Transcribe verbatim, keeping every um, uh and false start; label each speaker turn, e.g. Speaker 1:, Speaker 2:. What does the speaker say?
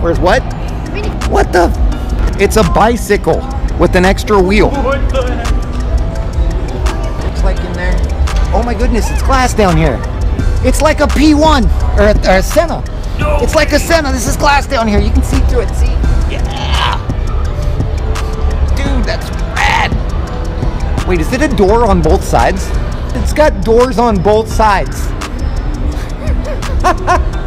Speaker 1: Where's what? What the? It's a bicycle with an extra wheel.
Speaker 2: What the heck?
Speaker 1: Looks like in there. Oh my goodness, it's glass down here. It's like a P one or a, or a Senna.
Speaker 2: No.
Speaker 1: It's like a Senna. This is glass down here. You can see through it. See? Yeah. Dude, that's rad. Wait, is it a door on both sides? It's got doors on both sides.